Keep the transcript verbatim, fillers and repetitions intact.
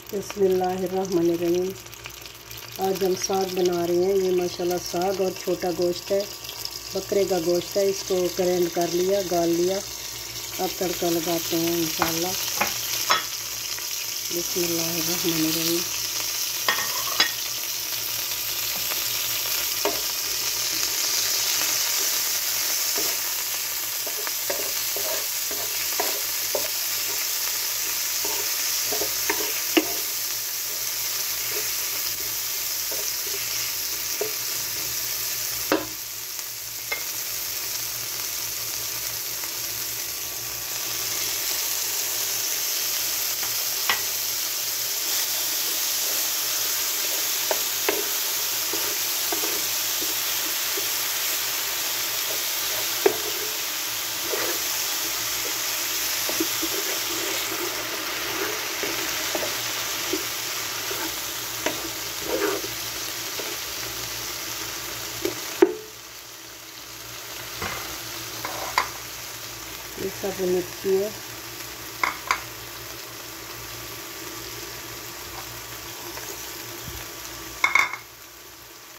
बिस्मिल्लाहिर्रहमानिर्रहीम। आज हम साग बना रहे हैं। ये माशाल्लाह साग और छोटा गोश्त है, बकरे का गोश्त है। इसको ग्राइंड कर लिया, गाल लिया। अब तड़का लगाते हैं इंशाल्लाह। बिस्मिल्लाहिर्रहमानिर्रहीम। ये सब मिर्ची है।